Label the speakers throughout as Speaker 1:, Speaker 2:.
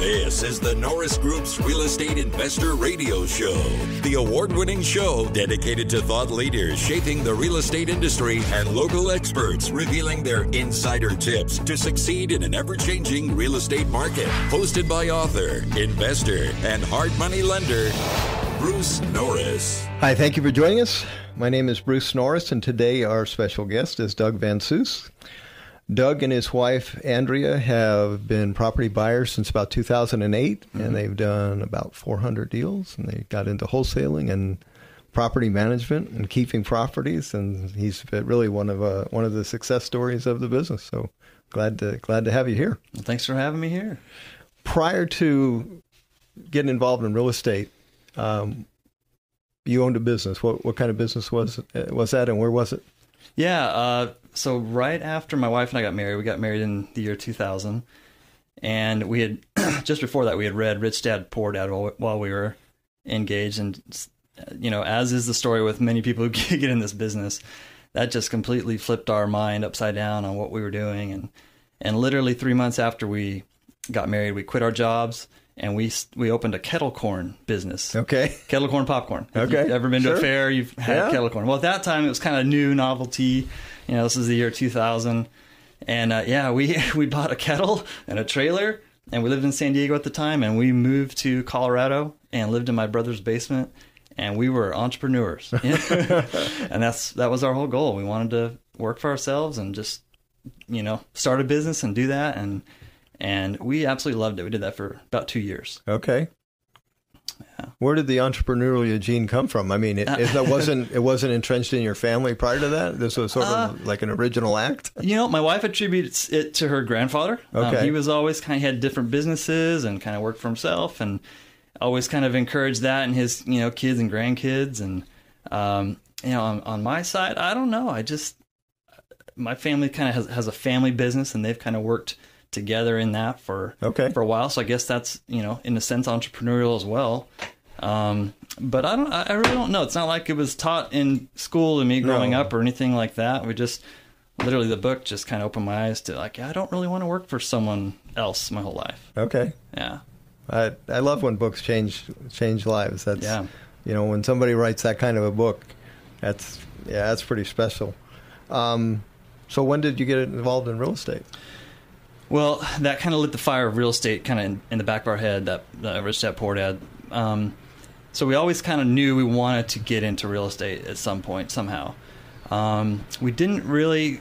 Speaker 1: This is the Norris Group's Real Estate Investor Radio Show, the award-winning show dedicated to thought leaders shaping the real estate industry and local experts revealing their insider tips to succeed in an ever-changing real estate market. Hosted by author, investor, and hard money lender, Bruce Norris.
Speaker 2: Hi, thank you for joining us. My name is Bruce Norris, and today our special guest is Doug Van Soest. Doug and his wife, Andrea, have been property buyers since about 2008, and they've done about 400 deals, and they got into wholesaling and property management and keeping properties, and he's really one of the success stories of the business. So glad to have you here.
Speaker 3: Well, thanks for having me here. Prior
Speaker 2: to getting involved in real estate, you owned a business. What kind of business was that, and where was it?
Speaker 3: Yeah, so right after my wife and I got married, we got married in the year 2000, and we had, just before that, we had read Rich Dad, Poor Dad while we were engaged, and, you know, as is the story with many people who get in this business, that just completely flipped our mind upside down on what we were doing, and literally 3 months after we got married, we quit our jobs, and we opened a kettle corn business. Okay. Kettle corn popcorn. If you've ever been to a fair, you've had kettle corn. Well, at that time, it was kind of new, novelty. You know, this is the year 2000. And, we bought a kettle and a trailer, and we lived in San Diego at the time, and we moved to Colorado and lived in my brother's basement, and we were entrepreneurs. And that was our whole goal. We wanted to work for ourselves and just, you know, start a business and do that, and we absolutely loved it. We did that for about 2 years. Okay. Yeah. Where did the entrepreneurial gene come from? I mean, it wasn't entrenched in your family prior to that? This was sort of like an original act? You know, my wife attributes it to her grandfather. Okay. He was always he had different businesses and kind of worked for himself, and always kind of encouraged that in his, you know, kids and grandkids. And, you know, on my side, I don't know. My family kind of has a family business, and they've kind of worked together in that for a while. So I guess that's, you know, in a sense, entrepreneurial as well. But I really don't know. It's not like it was taught in school to me growing up or anything like that. We just, literally the book just kind of opened my eyes to I don't really want to work for someone else my whole life. Okay. Yeah. I love when books change lives. That's, you know, when somebody writes that kind of a book, that's pretty special. So when did you get involved in real estate? Well, that kind of lit the fire of real estate kind of in the back of our head, that Rich Dad, Poor Dad. So we always kind of knew we wanted to get into real estate at some point, somehow. We didn't really...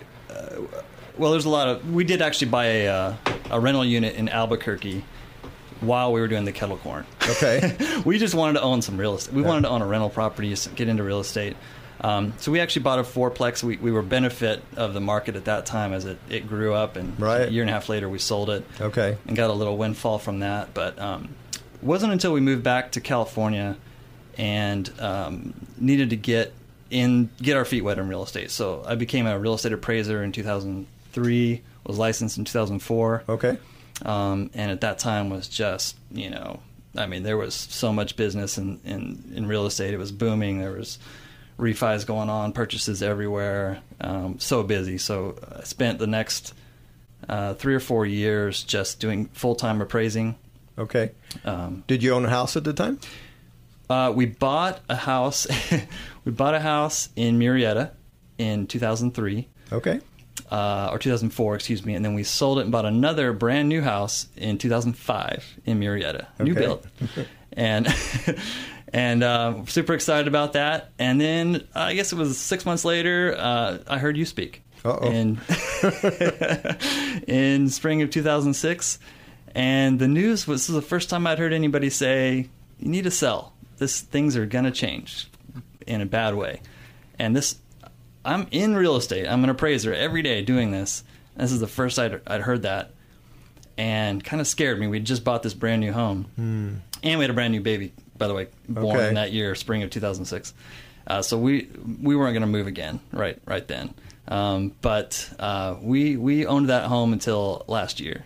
Speaker 3: we did actually buy a rental unit in Albuquerque while we were doing the kettle corn. Okay. We just wanted to own some real estate. We wanted to own a rental property, get into real estate. So we actually bought a fourplex. We were benefit of the market at that time as it grew up, and a year and a half later we sold it. Okay. And got a little windfall from that. But it wasn't until we moved back to California and needed to get our feet wet in real estate. So I became a real estate appraiser in 2003, was licensed in 2004. Okay. And at that time was just, you know, I mean, there was so much business in real estate. It was booming. There was refis going on, purchases everywhere, so busy. So I spent the next 3 or 4 years just doing full-time appraising. Okay. Did you own a house at the time? We bought a house. We bought a house in Murrieta in 2003. Okay. Or 2004, excuse me, and then we sold it and bought another brand new house in 2005 in Murrieta, new build. And super excited about that. And then I guess it was 6 months later, I heard you speak. In spring of 2006. And the news was, this is the first time I'd heard anybody say, you need to sell. Things are going to change in a bad way. And I'm in real estate. I'm an appraiser every day doing this. This is the first I'd heard that. And kind of scared me. We'd just bought this brand new home. And we had a brand new baby, by the way, born in that year, spring of 2006. So we weren't going to move again right then. But we owned that home until last year.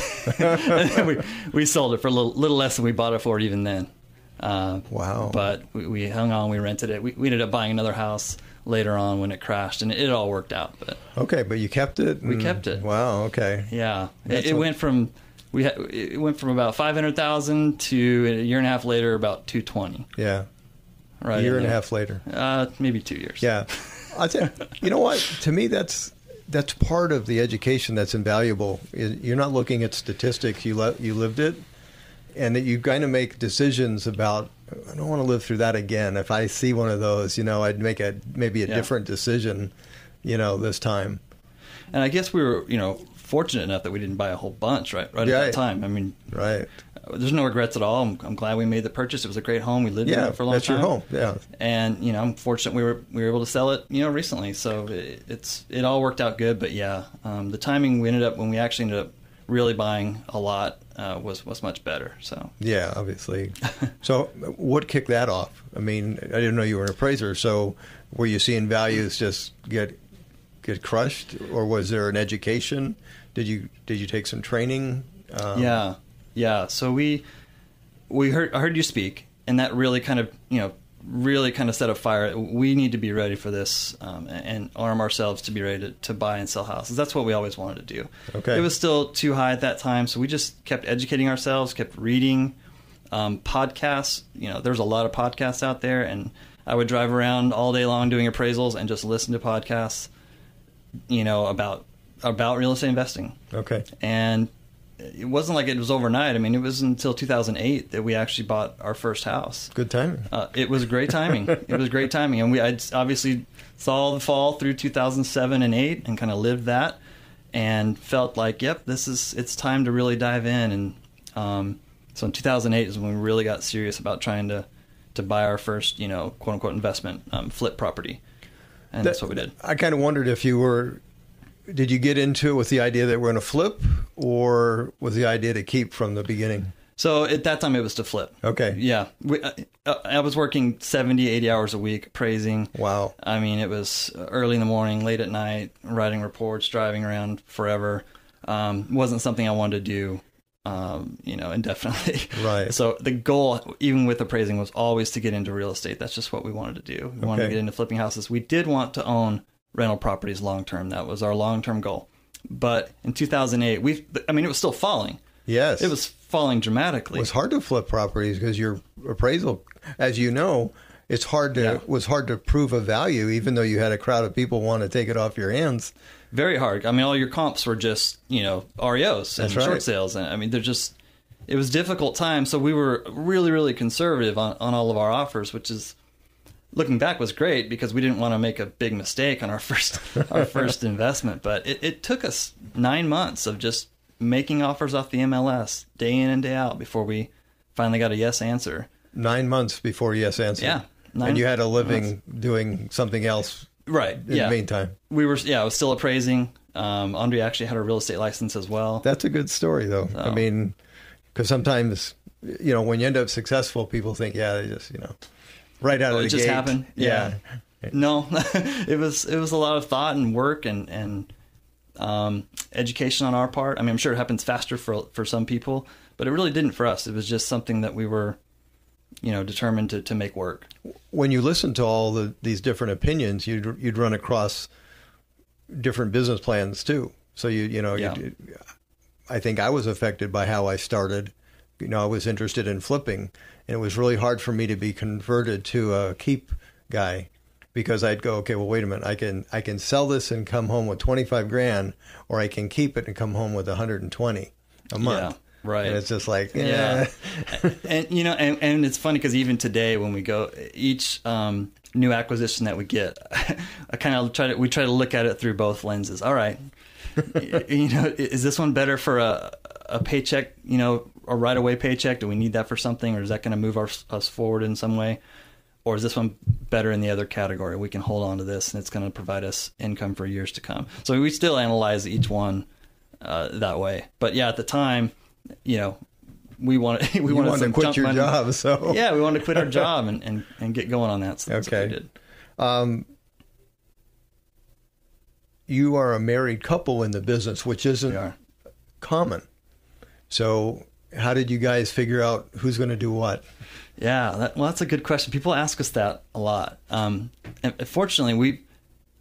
Speaker 3: we sold it for a little less than we bought it for even then. Wow. But we hung on, we rented it. We ended up buying another house later on when it crashed, and it all worked out. But you kept it? We kept it. Wow, okay. Yeah. It went from it went from about 500,000 to a year and a half later about 220.
Speaker 2: Yeah.
Speaker 3: Right.
Speaker 2: A year and a half later.
Speaker 3: Maybe 2 years.
Speaker 2: Yeah. I think, you know what? To me, that's part of the education that's invaluable. You're not looking at statistics. You lived it, and that you kind of make decisions about, I don't want to live through that again. If I see one of those, I'd make maybe a different decision, this time.
Speaker 3: And I guess we were, fortunate enough that we didn't buy a whole bunch right at that time. I mean,
Speaker 2: right.
Speaker 3: There's no regrets at all. I'm glad we made the purchase. It was a great home. We lived in it for a long time.
Speaker 2: That's your home. Yeah.
Speaker 3: And I'm fortunate we were able to sell it, recently. So it all worked out good. But the timing when we actually ended up really buying a lot was much better. So
Speaker 2: yeah, obviously. So what kicked that off? I mean, I didn't know you were an appraiser. So were you seeing values just get crushed, or was there an education? Did you take some training? Yeah. So I heard you speak, and that really kind of set a fire. We need to be ready for this and arm ourselves to be ready to buy and sell houses. That's what we always wanted to do. Okay.
Speaker 3: It was still too high at that time, so we just kept educating ourselves, kept reading podcasts. There's a lot of podcasts out there, and I would drive around all day long doing appraisals and just listen to podcasts, about real estate investing.
Speaker 2: Okay.
Speaker 3: And it wasn't like it was overnight. I mean, it was until 2008 that we actually bought our first house.
Speaker 2: Good timing.
Speaker 3: It was great timing. And I obviously saw the fall through 2007 and 8 and kind of lived that and felt like, yep, it's time to really dive in. And so in 2008 is when we really got serious about trying to buy our first, quote unquote investment, flip property. And that's what we did. I
Speaker 2: kind of wondered if did you get into it with the idea that we're going to flip, or was the idea to keep from the beginning?
Speaker 3: So at that time, it was to flip.
Speaker 2: Okay.
Speaker 3: Yeah. I was working 70, 80 hours a week appraising.
Speaker 2: Wow.
Speaker 3: I mean, it was early in the morning, late at night, writing reports, driving around forever. Wasn't something I wanted to do, indefinitely.
Speaker 2: Right.
Speaker 3: So the goal, even with appraising, was always to get into real estate. That's just what we wanted to do. We wanted to get into flipping houses. We did want to own rental properties long-term. That was our long-term goal. But in 2008, it was still falling.
Speaker 2: Yes.
Speaker 3: It was falling dramatically.
Speaker 2: It was hard to flip properties because your appraisal, as you know, was hard to prove a value, even though you had a crowd of people want to take it off your hands.
Speaker 3: Very hard. I mean, all your comps were just, REOs and short sales. And I mean, it was a difficult time. So we were really, really conservative on all of our offers, which is, looking back, was great because we didn't want to make a big mistake on our first investment. But it took us 9 months of just making offers off the MLS day in and day out before we finally got a yes answer.
Speaker 2: 9 months before yes answer.
Speaker 3: Yeah.
Speaker 2: And you had a living doing something else.
Speaker 3: Right.
Speaker 2: In the meantime.
Speaker 3: I was still appraising. Andrea actually had a real estate license as well.
Speaker 2: That's a good story, though. So. I mean, because sometimes, when you end up successful, people think, they just, right out of the gate.
Speaker 3: It just happened.
Speaker 2: Yeah.
Speaker 3: No, it was a lot of thought and work and education on our part. I mean, I'm sure it happens faster for some people, but it really didn't for us. It was just something that we were, determined to make work.
Speaker 2: When you listen to all these different opinions, you'd run across different business plans too. So I think I was affected by how I started. I was interested in flipping, and it was really hard for me to be converted to a keep guy, because I'd go, okay, well, wait a minute, I can sell this and come home with $25,000, or I can keep it and come home with $120 a month.
Speaker 3: Yeah, right.
Speaker 2: And it's just like,
Speaker 3: yeah. and it's funny because even today when we go, each new acquisition that we get, I kind of we try to look at it through both lenses. All right, is this one better for a paycheck, a right away paycheck? Do we need that for something, or is that going to move us forward in some way? Or is this one better in the other category? We can hold on to this, and it's going to provide us income for years to come. So we still analyze each one that way. But yeah, at the time, we wanted
Speaker 2: to quit your job. So
Speaker 3: yeah, we wanted to quit our job and get going on that. So that's what we did.
Speaker 2: You are a married couple in the business, which isn't common. So how did you guys figure out who's going to do what? Yeah,
Speaker 3: that's a good question. People ask us that a lot. And fortunately,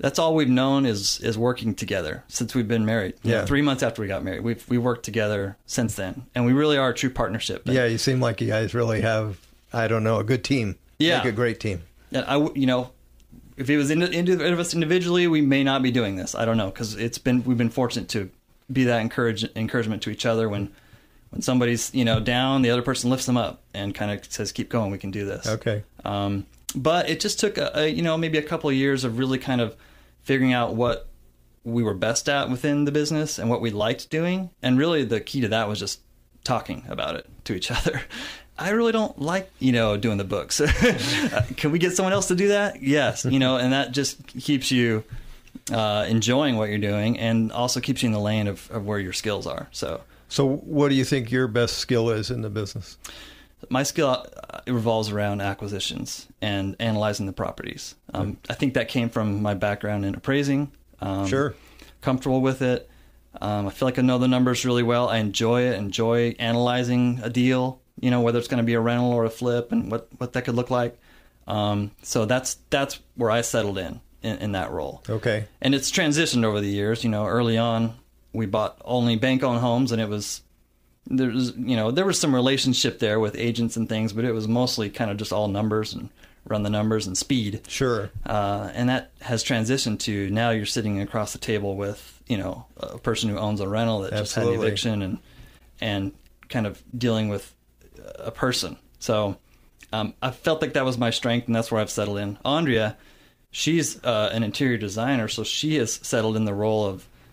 Speaker 3: that's all we've known is working together since we've been married. You know, 3 months after we got married, we worked together since then, and we really are a true partnership. And,
Speaker 2: yeah, you seem like you guys really have, I don't know, a good team.
Speaker 3: Yeah,
Speaker 2: like a great team.
Speaker 3: And if it was of us individually, we may not be doing this. I don't know, because we've been fortunate to be that encouragement to each other when somebody's down, the other person lifts them up and kind of says, "Keep going, we can do this."
Speaker 2: Okay.
Speaker 3: But it just took maybe a couple of years of really kind of figuring out what we were best at within the business and what we liked doing, and really the key to that was just talking about it to each other. I really don't like, doing the books. Can we get someone else to do that? Yes. And that just keeps you enjoying what you're doing, and also keeps you in the lane of where your skills are. So
Speaker 2: what do you think your best skill is in the business?
Speaker 3: My skill revolves around acquisitions and analyzing the properties. I think that came from my background in appraising.
Speaker 2: Sure. Comfortable
Speaker 3: with it. I feel like I know the numbers really well. I enjoy it, enjoy analyzing a deal, whether it's going to be a rental or a flip and what that could look like. So that's where I settled in that role.
Speaker 2: Okay.
Speaker 3: And it's transitioned over the years. Early on, we bought only bank-owned homes, and there was some relationship there with agents and things, but it was mostly kind of just all numbers and run the numbers and speed.
Speaker 2: Sure.
Speaker 3: And that has transitioned to now you're sitting across the table with, a person who owns a rental that just had an eviction and kind of dealing with a person. So I felt like that was my strength, and that's where I've settled in. Andrea, she's an interior designer, so she has settled in the role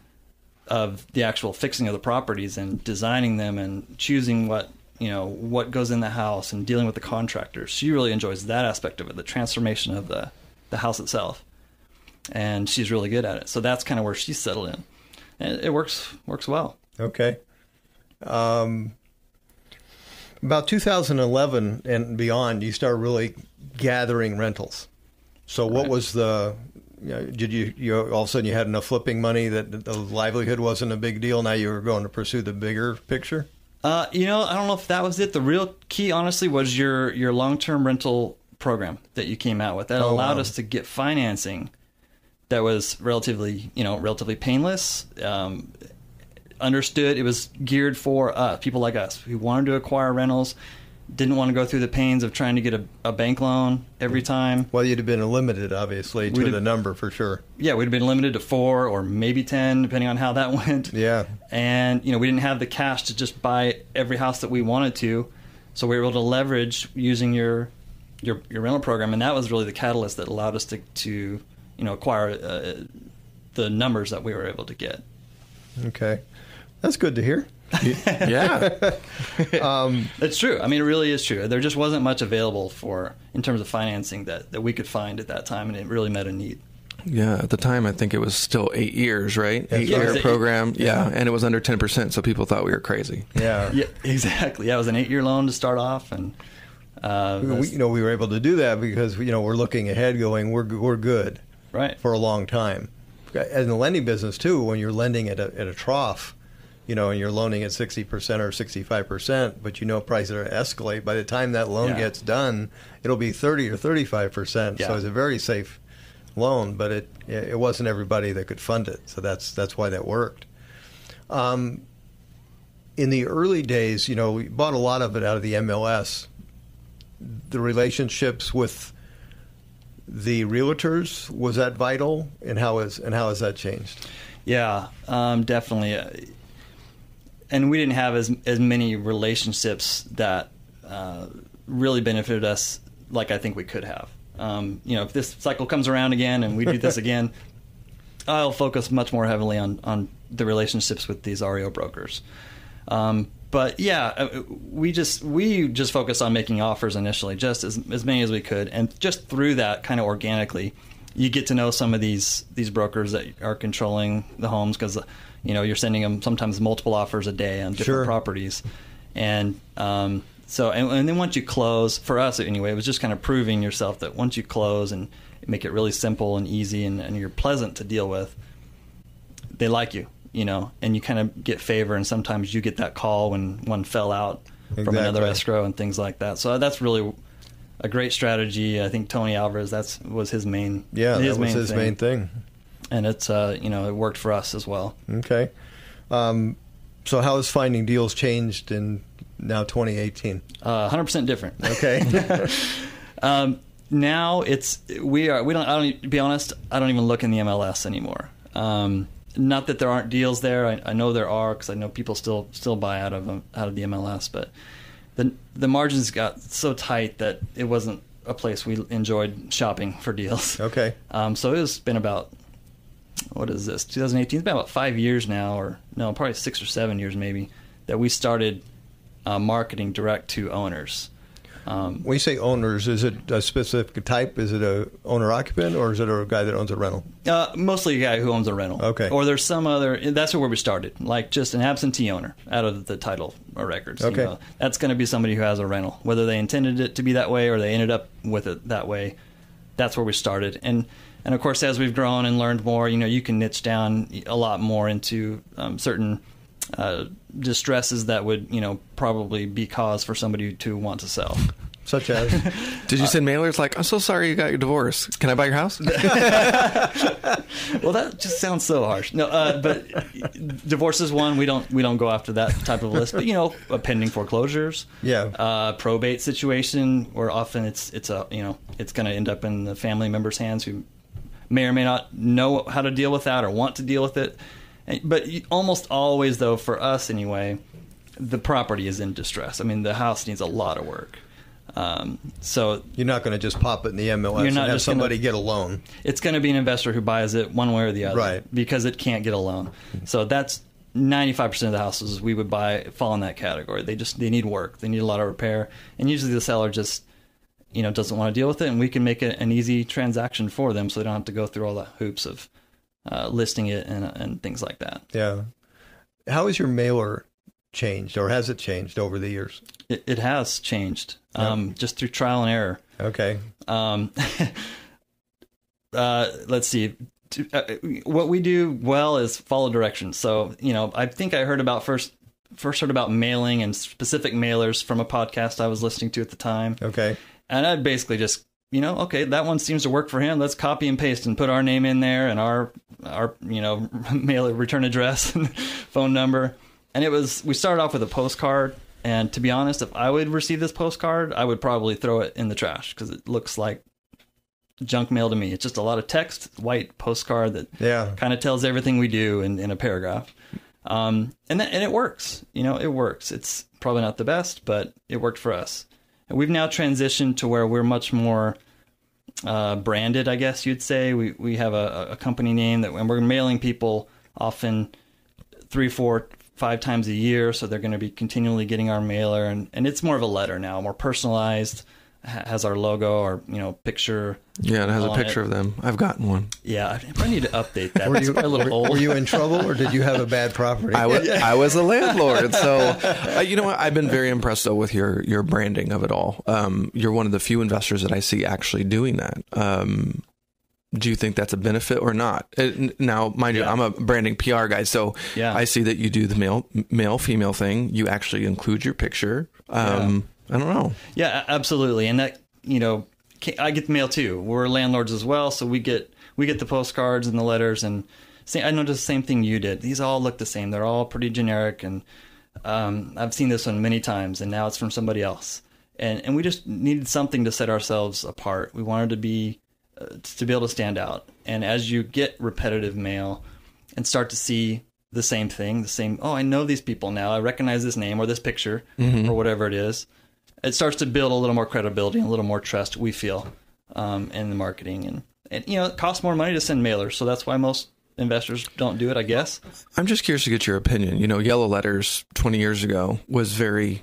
Speaker 3: of the actual fixing of the properties and designing them and choosing what goes in the house and dealing with the contractors. She really enjoys that aspect of it, the transformation of the house itself. And she's really good at it. So that's kind of where she's settled in. And it works well.
Speaker 2: Okay. About 2011 and beyond, you started really gathering rentals. So what was did you all of a sudden you had enough flipping money that the livelihood wasn't a big deal? Now you were going to pursue the bigger picture?
Speaker 3: I don't know if that was it. The real key, honestly, was your long-term rental program that you came out with. That allowed us to get financing that was relatively painless, understood. It was geared for people like us who wanted to acquire rentals, didn't want to go through the pains of trying to get a bank loan every time.
Speaker 2: Well, you'd have been limited, obviously, to the number for sure.
Speaker 3: Yeah, we'd have been limited to 4 or maybe 10, depending on how that went.
Speaker 2: Yeah.
Speaker 3: And, we didn't have the cash to just buy every house that we wanted to. So we were able to leverage using your rental program. And that was really the catalyst that allowed us to acquire the numbers that we were able to get.
Speaker 2: Okay. That's good to hear.
Speaker 4: Yeah.
Speaker 3: It's true. I mean, it really is true. There just wasn't much available in terms of financing that we could find at that time, and it really met a need.
Speaker 4: Yeah, at the time, I think it was still 8 years, right?
Speaker 2: That's
Speaker 4: 8-year program. Yeah, and it was under 10%, so people thought we were crazy.
Speaker 2: Yeah.
Speaker 3: Yeah, exactly. Yeah, it was an 8-year loan to start off, and
Speaker 2: we were able to do that because we're looking ahead, going we're good,
Speaker 3: right,
Speaker 2: for a long time. In the lending business too, when you're lending at a trough, and you're loaning at 60% or 65%, but prices are escalate. By the time that loan gets done, it'll be 30 or 35%.
Speaker 3: Yeah.
Speaker 2: So it's a very safe loan, but it wasn't everybody that could fund it. So that's why that worked. In the early days, we bought a lot of it out of the MLS. The relationships with the realtors, was that vital, and how has that changed?
Speaker 3: Yeah, definitely. And we didn't have as many relationships that really benefited us like I think we could have. If this cycle comes around again and we do this again, I'll focus much more heavily on the relationships with these REO brokers. But yeah, we just focused on making offers initially, just as many as we could, and just through that, kind of organically, you get to know some of these brokers that are controlling the homes, because you're sending them sometimes multiple offers a day on different properties, and so then once you close, for us anyway, it was just kind of proving yourself that once you close and make it really simple and easy and you're pleasant to deal with, they like you. And you kind of get favor, and sometimes you get that call when one fell out from another escrow and things like that. So that's really a great strategy. I think Tony Alvarez, was his main
Speaker 2: main thing.
Speaker 3: And it's, it worked for us as well.
Speaker 2: Okay. So how has finding deals changed in now 2018?
Speaker 3: 100% different.
Speaker 2: Okay.
Speaker 3: Now to be honest, I don't even look in the MLS anymore. Not that there aren't deals there. I know there are, because I know people still buy out of the MLS, but the margins got so tight that it wasn't a place we enjoyed shopping for deals.
Speaker 2: Okay.
Speaker 3: So it's been about, what is this, 2018? It's been about 5 years now, or no, probably 6 or 7 years maybe, that we started marketing direct to owners.
Speaker 2: When you say owners, is it a specific type? Is it a owner-occupant, or is it a guy that owns a rental?
Speaker 3: Mostly a guy who owns a rental.
Speaker 2: Okay.
Speaker 3: Or there's some other, that's where we started, like just an absentee owner out of the title or records.
Speaker 2: Okay.
Speaker 3: That's going to be somebody who has a rental. Whether they intended it to be that way or they ended up with it that way, that's where we started. And of course, as we've grown and learned more, you can niche down a lot more into certain distresses that would, probably be cause for somebody to want to sell.
Speaker 2: Such as?
Speaker 4: Did you send mailers like, I'm so sorry you got your divorce. Can I buy your house?
Speaker 3: Well, that just sounds so harsh. No, but divorce is one. We don't go after that type of list. But pending foreclosures, probate situation, where often it's going to end up in the family member's hands who may or may not know how to deal with that or want to deal with it. But almost always, though, for us anyway, the property is in distress. I mean, the house needs a lot of work. So
Speaker 2: you're not going to just pop it in the MLS and have somebody get a loan.
Speaker 3: It's going to be an investor who buys it one way or the other,
Speaker 2: right? Because
Speaker 3: it can't get a loan. So that's 95% of the houses we would buy fall in that category. They need work. They need a lot of repair, and usually the seller just doesn't want to deal with it, and we can make it an easy transaction for them, so they don't have to go through all the hoops of listing it and things like that.
Speaker 2: Yeah. How has your mailer changed, or has it changed over the years?
Speaker 3: It has changed, just through trial and error.
Speaker 2: Okay.
Speaker 3: Let's see. What we do well is follow directions. So, I think I first heard about mailing and specific mailers from a podcast I was listening to at the time.
Speaker 2: Okay.
Speaker 3: And I'd basically just, okay, that one seems to work for him. Let's copy and paste and put our name in there and our mailer return address and phone number. And we started off with a postcard. And to be honest, if I would receive this postcard, I would probably throw it in the trash because it looks like junk mail to me. It's just a lot of text, white postcard that kind of tells everything we do in a paragraph. And it works. It works. It's probably not the best, but it worked for us. And we've now transitioned to where we're much more branded, I guess you'd say. We have a company name and we're mailing people often 3, 4, 5 times a year, so they're going to be continually getting our mailer, and it's more of a letter now, more personalized, has our logo, our picture.
Speaker 4: Yeah, it has a picture of them. I've gotten one.
Speaker 3: Yeah, I probably need to update that. It's probably a little old.
Speaker 2: Were you in trouble, or did you have a bad property?
Speaker 4: I was a landlord, so you know what? I've been very impressed though with your branding of it all. You're one of the few investors that I see actually doing that. Do you think that's a benefit or not? Now, mind you, I'm a branding PR guy, so I see that you do the male-female thing. You actually include your picture. I don't know. Yeah,
Speaker 3: absolutely. And that, I get the mail too. We're landlords as well, so we get the postcards and the letters. And I noticed the same thing you did. These all look the same. They're all pretty generic, and I've seen this one many times, and now it's from somebody else. And we just needed something to set ourselves apart. We wanted to be able to stand out. And as you get repetitive mail and start to see the same thing, I know these people now, I recognize this name or this picture or whatever it is, it starts to build a little more credibility and a little more trust, we feel, in the marketing. And it costs more money to send mailers, so that's why most investors don't do it, I guess.
Speaker 4: I'm just curious to get your opinion. Yellow letters 20 years ago was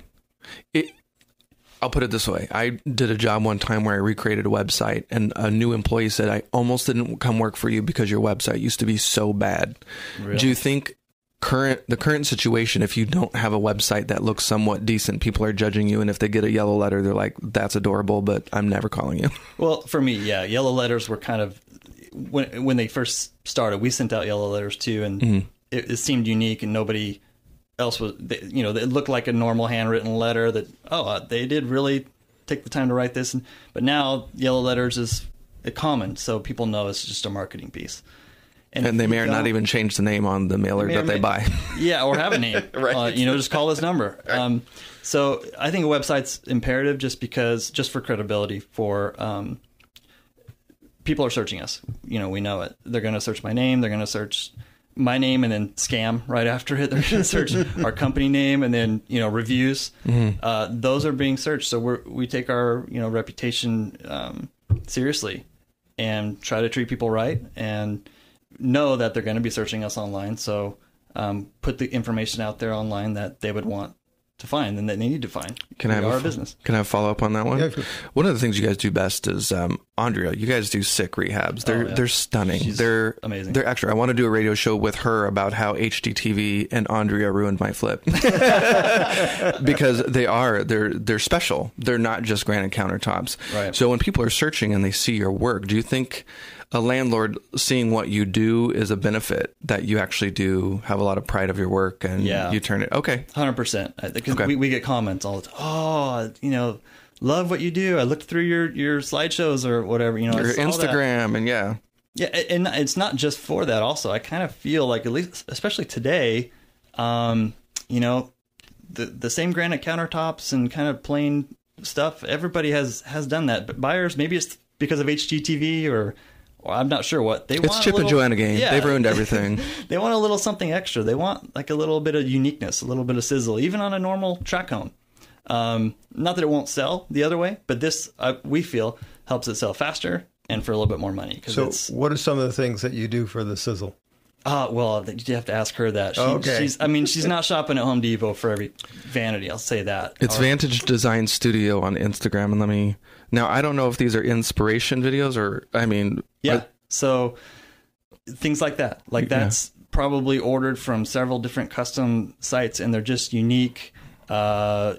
Speaker 4: I'll put it this way. I did a job one time where I recreated a website, and a new employee said, I almost didn't come work for you because your website used to be so bad. Really? Do you think the current situation, if you don't have a website that looks somewhat decent, people are judging you, and if they get a yellow letter, they're like, that's adorable, but I'm never calling you? Well,
Speaker 3: for me, yellow letters were kind of, when they first started, we sent out yellow letters too, and it seemed unique, and nobody else was, it looked like a normal handwritten letter that, they did really take the time to write this. But now yellow letters is common, so people know it's just a marketing piece.
Speaker 4: And they may or not even change the name on the mailer that they buy.
Speaker 3: Yeah, or have a name.
Speaker 4: Right.
Speaker 3: Just call this number.
Speaker 4: Right.
Speaker 3: So I think a website's imperative just for credibility, for people are searching us. We know it. They're going to search my name. They're going to search my name and then scam right after it. They're going to search our company name and then, reviews. Mm-hmm. Those are being searched. So we take our, reputation seriously and try to treat people right and know that they're going to be searching us online. So put the information out there online that they would want to find and that they need to find.
Speaker 4: Can I have
Speaker 3: our business? Can
Speaker 4: I have follow up on that one?
Speaker 2: Yeah, sure.
Speaker 4: One of the things you guys do best is Andrea. You guys do sick rehabs. They're stunning. They're
Speaker 3: amazing.
Speaker 4: They're actually. I want to do a radio show with her about how HGTV and Andrea ruined my flip because they're special. They're not just granite countertops.
Speaker 3: Right.
Speaker 4: So when people are searching and they see your work, do you think a landlord seeing what you do is a benefit, that you actually do have a lot of pride of your work and you turn it? Okay.
Speaker 3: 100%. Because we get comments all the time. Oh, love what you do. I looked through your slideshows or whatever,
Speaker 4: your Instagram and
Speaker 3: Yeah. And it's not just for that also. I kind of feel like, at least, especially today, the same granite countertops and kind of plain stuff, everybody has done that. But buyers, maybe it's because of HGTV or I'm not sure what.
Speaker 4: It's Chip and Joanna game. Yeah. They've ruined everything.
Speaker 3: They want a little something extra. They want like a little bit of uniqueness, a little bit of sizzle, even on a normal track home. Not that it won't sell the other way, but this, we feel, helps it sell faster and for a little bit more money.
Speaker 2: So what are some of the things that you do for the sizzle?
Speaker 3: Well, you have to ask her that. She's not shopping at Home Depot for every vanity. I'll say that.
Speaker 4: It's Vantage Design Studio on Instagram. And now I don't know if these are inspiration videos or,
Speaker 3: so things like that. That's probably ordered from several different custom sites and they're just unique. I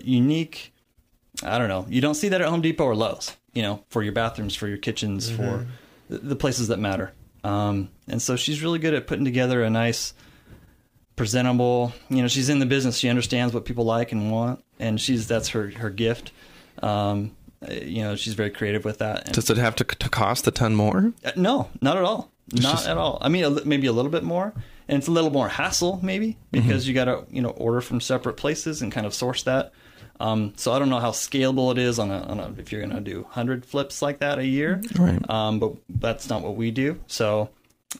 Speaker 3: don't know. You don't see that at Home Depot or Lowe's, for your bathrooms, for your kitchens, for the places that matter. And so she's really good at putting together a nice, presentable, she's in the business. She understands what people like and want, and that's her gift. She's very creative with that.
Speaker 4: Does it have to cost a ton more?
Speaker 3: No, not at all. Not at all. I mean, maybe a little bit more, and it's a little more hassle maybe because you got to, order from separate places and kind of source that. So I don't know how scalable it is on a if you're going to do 100 flips like that a year.
Speaker 4: Right.
Speaker 3: But that's not what we do. So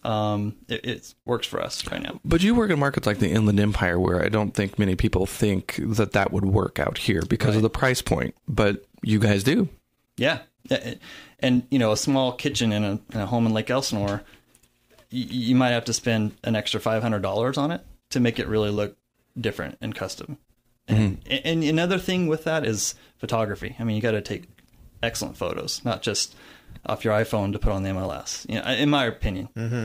Speaker 3: it works for us right now.
Speaker 4: But you work in markets like the Inland Empire where I don't think many people think that would work out here because of the price point. But you guys do. Yeah.
Speaker 3: And, a small kitchen in a home in Lake Elsinore, you might have to spend an extra $500 on it to make it really look different and custom. And another thing with that is photography. I mean, you got to take excellent photos, not just off your iPhone to put on the MLS. In my opinion,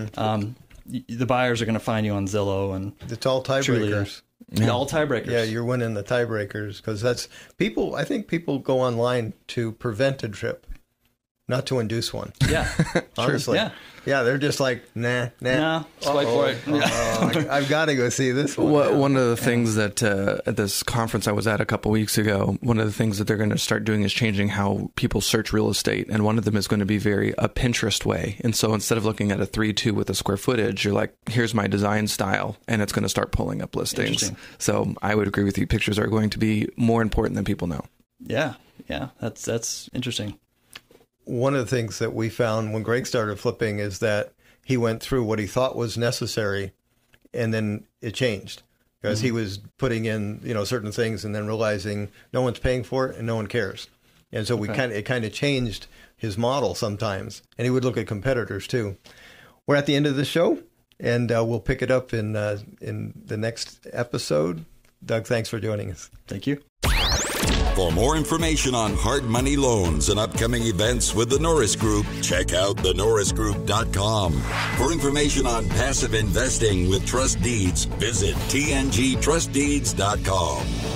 Speaker 3: the buyers are going to find you on Zillow, and
Speaker 2: it's all tiebreakers.
Speaker 3: All tiebreakers.
Speaker 2: Yeah, you're winning the tiebreakers because that's people. I think people go online to prevent a trip, not to induce one.
Speaker 3: Yeah,
Speaker 2: honestly. Yeah, they're just like, nah.
Speaker 3: Swipe for it.
Speaker 2: I've got to go see this one.
Speaker 4: Well, one of the things that at this conference I was at a couple weeks ago, one of the things that they're going to start doing is changing how people search real estate. And one of them is going to be a Pinterest way. And so instead of looking at a 3-2 with a square footage, you're like, here's my design style. And it's going to start pulling up listings. So I would agree with you. Pictures are going to be more important than people know.
Speaker 3: Yeah. That's interesting.
Speaker 2: One of the things that we found when Greg started flipping is that he went through what he thought was necessary, and then it changed because he was putting in, certain things and then realizing no one's paying for it and no one cares. And so it kind of changed his model sometimes, and he would look at competitors too. We're at the end of the show, and we'll pick it up in the next episode. Doug, thanks for joining us.
Speaker 3: Thank you.
Speaker 1: For more information on hard money loans and upcoming events with the Norris Group, check out thenorrisgroup.com. For information on passive investing with trust deeds, visit tngtrustdeeds.com.